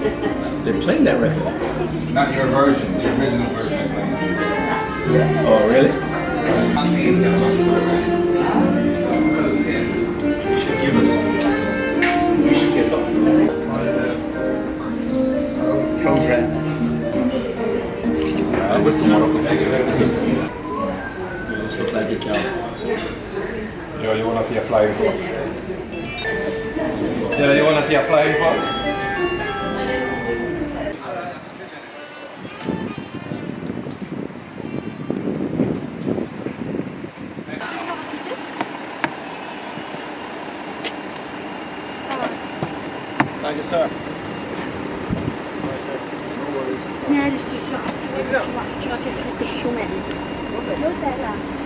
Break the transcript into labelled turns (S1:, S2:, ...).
S1: They played that record.
S2: Not your version, the original version is playing.
S1: Oh, really? You should give us. We should get something. Congrats. What's the model? You just look like you can.
S2: Yo, you wanna see a flying fox? Yeah, you wanna see a flying fox?
S1: Thank you, sir.
S3: Nej, det är så. Jag ska vara för att det är så med.